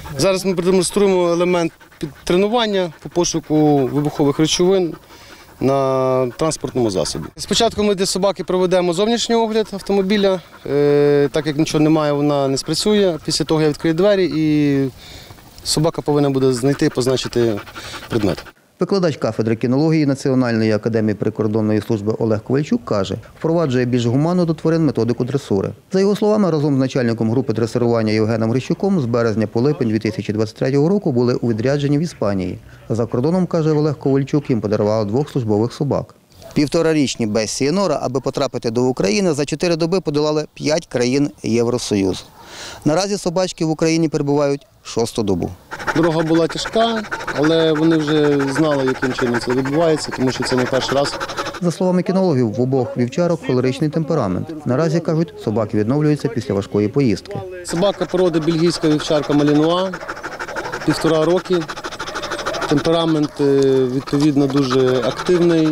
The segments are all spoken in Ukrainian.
Зараз ми продемонструємо елемент тренування по пошуку вибухових речовин на транспортному засобі. Спочатку ми для собаки проведемо зовнішній огляд автомобіля. Так як нічого немає, вона не спрацює. Після того я відкрию двері і собака повинна буде знайти і позначити предмет. Викладач кафедри кінології Національної академії прикордонної служби Олег Ковальчук каже, впроваджує більш гуманну до тварин методику дресури. За його словами, разом з начальником групи дресирування Євгеном Грищуком з березня по липень 2023 року були у відрядженні в Іспанії. За кордоном, каже Олег Ковальчук, їм подарували 2 службових собак. 1,5-річні Бесі і Нора, аби потрапити до України, за 4 доби подолали 5 країн Євросоюзу. Наразі собачки в Україні перебувають 6-ту добу. Дорога була тяжка, але вони вже знали, яким чином це відбувається, тому що це не перший раз. За словами кінологів, в обох вівчарок холеричний темперамент. Наразі, кажуть, собаки відновлюються після важкої поїздки. Собака породи бельгійська вівчарка Малінуа, 1,5 роки. Темперамент, відповідно, дуже активний,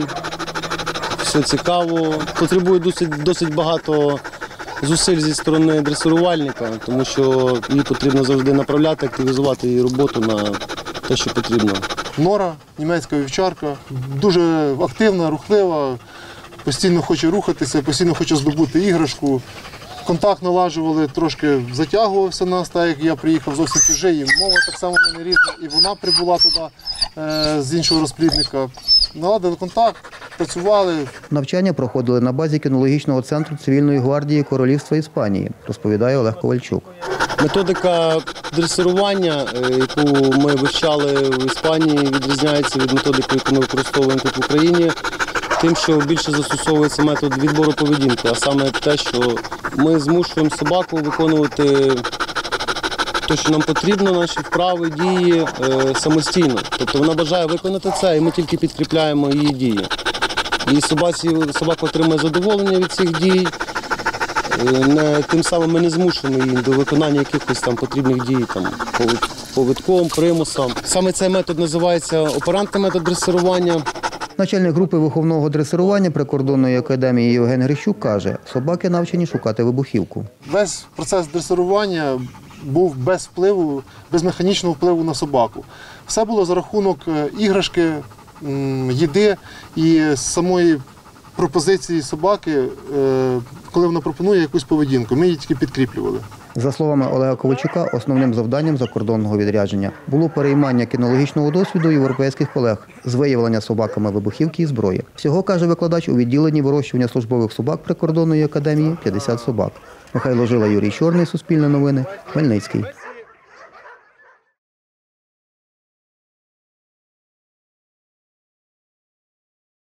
все цікаво. Потребує досить багато зусиль зі сторони дресирувальника, тому що її потрібно завжди направляти, активізувати її роботу на те, що потрібно. Нора, німецька вівчарка, дуже активна, рухлива, постійно хоче рухатися, постійно хоче здобути іграшку. Контакт налажували, трошки затягувався нас, так як я приїхав зовсім чужий, і мова так само в мене різна, і вона прибула туди з іншого розплідника. Наладили контакт, працювали. Навчання проходили на базі кінологічного центру Цивільної гвардії Королівства Іспанії, розповідає Олег Ковальчук. Методика дресирування, яку ми вивчали в Іспанії, відрізняється від методики, яку ми використовуємо тут в Україні, тим, що більше застосовується метод відбору поведінки, а саме те, що ми змушуємо собаку виконувати те, що нам потрібно, наші вправи, дії самостійно. Тобто вона бажає виконати це, і ми тільки підкріпляємо її дії. І собака отримує задоволення від цих дій. Тим самим ми не змушуємо її до виконання якихось там потрібних дій, там, повідком, примусом. Саме цей метод називається оперантний метод дресирування. Начальник групи виховного дресирування прикордонної академії Євген Грищук каже, собаки навчені шукати вибухівку. Весь процес дресирування був без механічного впливу на собаку. Все було за рахунок іграшки, їди і самої пропозиції собаки, коли вона пропонує якусь поведінку. Ми її тільки підкріплювали. За словами Олега Ковальчука, основним завданням закордонного відрядження було переймання кінологічного досвіду європейських колег з виявлення собаками вибухівки і зброї. Всього, каже викладач, у відділенні вирощування службових собак прикордонної академії 50 собак. Михайло Жила, Юрій Чорний, Суспільне новини, Хмельницький.